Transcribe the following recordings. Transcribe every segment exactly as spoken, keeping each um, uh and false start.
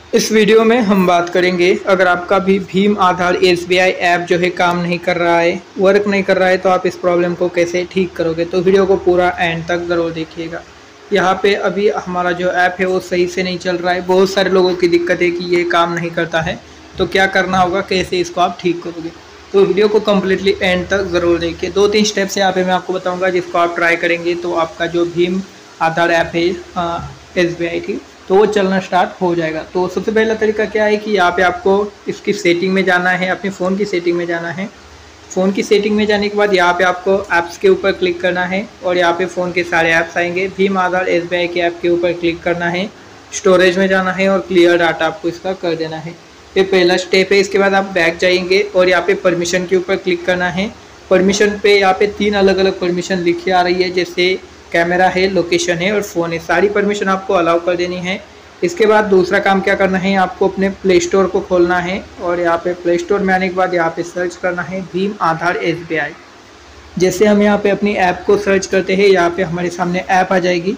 इस वीडियो में हम बात करेंगे, अगर आपका भी Bhim Aadhaar S B I app जो है काम नहीं कर रहा है, वर्क नहीं कर रहा है, तो आप इस प्रॉब्लम को कैसे ठीक करोगे। तो वीडियो को पूरा एंड तक ज़रूर देखिएगा। यहाँ पे अभी हमारा जो ऐप है वो सही से नहीं चल रहा है। बहुत सारे लोगों की दिक्कत है कि ये काम नहीं करता है, तो क्या करना होगा, कैसे इसको आप ठीक करोगे। तो वीडियो को कम्प्लीटली एंड तक ज़रूर देखिए। दो तीन स्टेप्स यहाँ पे मैं आपको बताऊँगा, जिसको आप ट्राई करेंगे तो आपका जो भीम आधार ऐप है एस बी आई की, तो वो चलना स्टार्ट हो जाएगा। तो सबसे पहला तरीका क्या है कि यहाँ पे आपको इसकी सेटिंग में जाना है, अपने फ़ोन की सेटिंग में जाना है। फ़ोन की सेटिंग में जाने के बाद यहाँ पे आपको ऐप्स के ऊपर क्लिक करना है और यहाँ पे फ़ोन के सारे ऐप्स आएंगे। Bhim Aadhaar S B I के ऐप के ऊपर क्लिक करना है, स्टोरेज में जाना है और क्लियर डाटा आपको इसका कर देना है। ये पहला स्टेप है। इसके बाद आप बैक जाएंगे और यहाँ पे परमिशन के ऊपर क्लिक करना है। परमिशन पे यहाँ पे तीन अलग अलग परमिशन लिखी आ रही है, जैसे कैमरा है, लोकेशन है और फ़ोन है। सारी परमिशन आपको अलाउ कर देनी है। इसके बाद दूसरा काम क्या करना है, आपको अपने प्ले स्टोर को खोलना है और यहाँ पे प्ले स्टोर में आने के बाद यहाँ पे सर्च करना है Bhim Aadhaar S B I. जैसे हम यहाँ पे अपनी ऐप को सर्च करते हैं, यहाँ पे हमारे सामने ऐप आ जाएगी।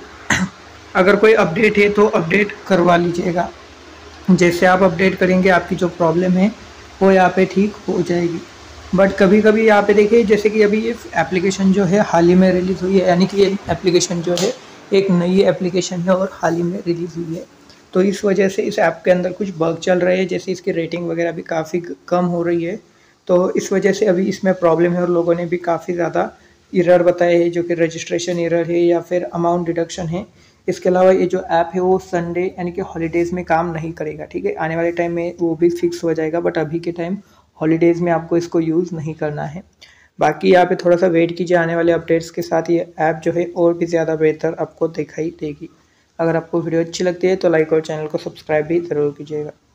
अगर कोई अपडेट है तो अपडेट करवा लीजिएगा। जैसे आप अपडेट करेंगे आपकी जो प्रॉब्लम है वो यहाँ पे ठीक हो जाएगी। बट कभी कभी यहाँ पे देखिए, जैसे कि अभी ये एप्लीकेशन जो है हाल ही में रिलीज़ हुई है, यानी कि ये एप्लीकेशन जो है एक नई एप्लीकेशन है और हाल ही में रिलीज़ हुई है। तो इस वजह से इस ऐप के अंदर कुछ बग चल रहे हैं, जैसे इसकी रेटिंग वगैरह भी काफ़ी कम हो रही है। तो इस वजह से अभी इसमें प्रॉब्लम है और लोगों ने भी काफ़ी ज़्यादा एरर बताए हैं, जो कि रजिस्ट्रेशन एरर है या फिर अमाउंट डिडक्शन है। इसके अलावा ये जो ऐप है वो संडे यानी कि हॉलीडेज़ में काम नहीं करेगा। ठीक है, आने वाले टाइम में वो भी फिक्स हो जाएगा, बट अभी के टाइम हॉलीडेज़ में आपको इसको यूज़ नहीं करना है। बाकी यहाँ पे थोड़ा सा वेट कीजिए, आने वाले अपडेट्स के साथ ये ऐप जो है और भी ज़्यादा बेहतर आपको दिखाई देगी। अगर आपको वीडियो अच्छी लगती है तो लाइक और चैनल को सब्सक्राइब भी ज़रूर कीजिएगा।